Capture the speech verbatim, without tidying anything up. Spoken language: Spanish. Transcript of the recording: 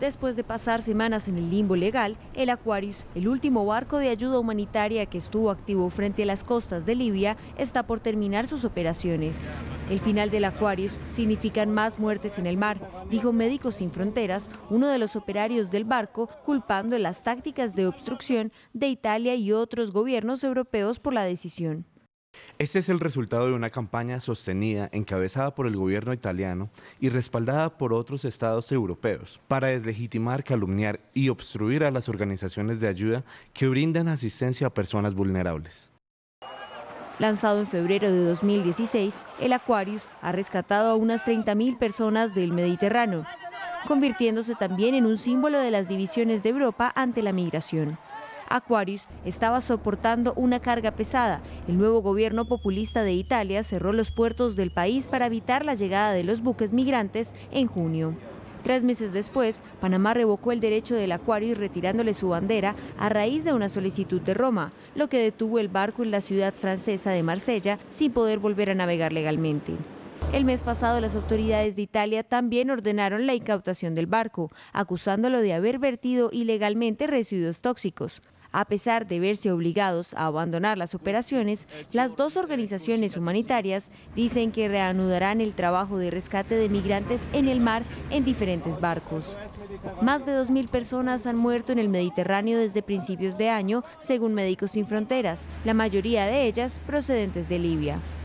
Después de pasar semanas en el limbo legal, el Aquarius, el último barco de ayuda humanitaria que estuvo activo frente a las costas de Libia, está por terminar sus operaciones. El final del Aquarius significa más muertes en el mar, dijo Médicos Sin Fronteras, uno de los operarios del barco, culpando las tácticas de obstrucción de Italia y otros gobiernos europeos por la decisión. Este es el resultado de una campaña sostenida, encabezada por el gobierno italiano y respaldada por otros estados europeos, para deslegitimar, calumniar y obstruir a las organizaciones de ayuda que brindan asistencia a personas vulnerables. Lanzado en febrero de dos mil dieciséis, el Aquarius ha rescatado a unas treinta mil personas del Mediterráneo, convirtiéndose también en un símbolo de las divisiones de Europa ante la migración. Aquarius estaba soportando una carga pesada. El nuevo gobierno populista de Italia cerró los puertos del país para evitar la llegada de los buques migrantes en junio. Tres meses después, Panamá revocó el derecho del Aquarius retirándole su bandera a raíz de una solicitud de Roma, lo que detuvo el barco en la ciudad francesa de Marsella sin poder volver a navegar legalmente. El mes pasado, las autoridades de Italia también ordenaron la incautación del barco, acusándolo de haber vertido ilegalmente residuos tóxicos. A pesar de verse obligados a abandonar las operaciones, las dos organizaciones humanitarias dicen que reanudarán el trabajo de rescate de migrantes en el mar en diferentes barcos. Más de dos mil personas han muerto en el Mediterráneo desde principios de año, según Médicos Sin Fronteras, la mayoría de ellas procedentes de Libia.